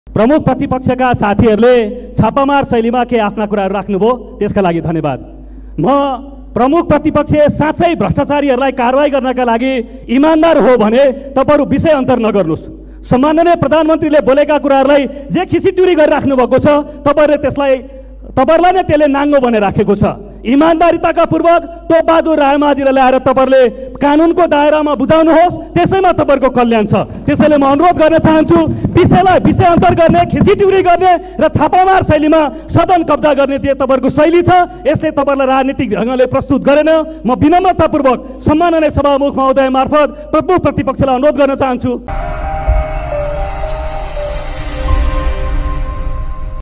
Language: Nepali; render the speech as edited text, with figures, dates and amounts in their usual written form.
प्रमुख प्रतिपक्षका साथीहरूले छापामार शैलीमा के आफ्ना कुराहरू राख्नुभयो, त्यसका लागि धन्यवाद। म प्रमुख प्रतिपक्ष साँच्चै भ्रष्टाचारीहरूलाई कारवाही गर्नका लागि इमान्दार हो भने तपाईहरु विषय अन्तर नगर्नुस्। सम्माननीय प्रधानमन्त्रीले बोलेका कुराहरूलाई जे खिसिट्युरी गरिराख्नु भएको छ, तपाईहरुलाई नै त्यसले नाङ्गो भनेर राखेको छ। इमान्दारिताका पूर्वक टोपबहादुर रायमाझीलाई ल्याएर तपाईहरुले कानुनको दायरामा बुझाउनुहोस्, त्यसैमा तपाईहरुको कल्याण छ। त्यसैले म अनुरोध गर्न चाहन्छु, विषयलाई विषय अन्तर गर्ने, खिसिट्युरी गर्ने र छापामार शैलीमा सदन कब्जा गर्ने जे तपाईहरुको शैली छ, यसले तपाईहरुलाई राजनीतिक ढंगले प्रस्तुत गरेन। म विनम्रतापूर्वक सम्माननीय सभामुख महोदय मार्फत प्रमुख प्रतिपक्षलाई अनुरोध गर्न चाहन्छु।